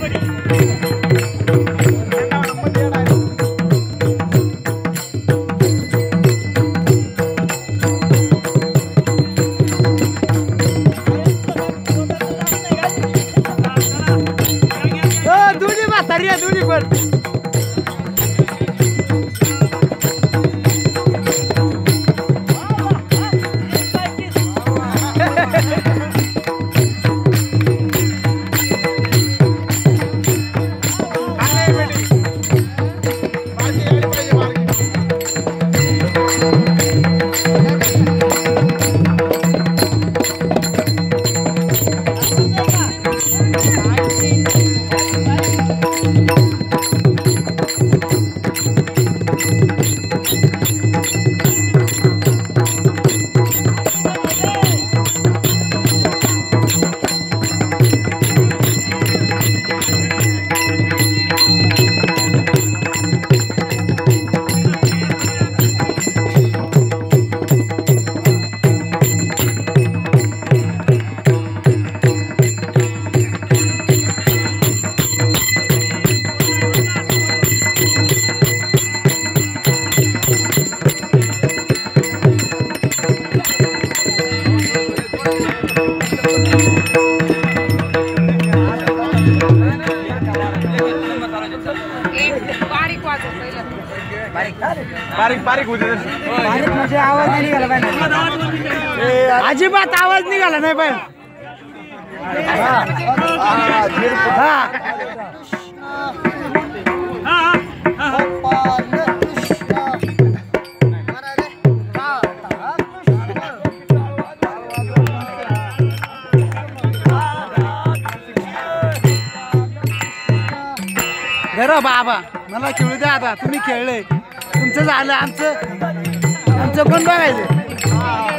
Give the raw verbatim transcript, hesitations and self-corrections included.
बारीक बारीक होते बारीक म्हणजे आवाज नाही निघाला पाहिजे, अजिबात आवाज निघाला नाही पाहिजे. घरा बाबा मला खेळू द्या, आता तुम्ही खेळले तुमचं झालं, आमचं आमचं पण बघायचं.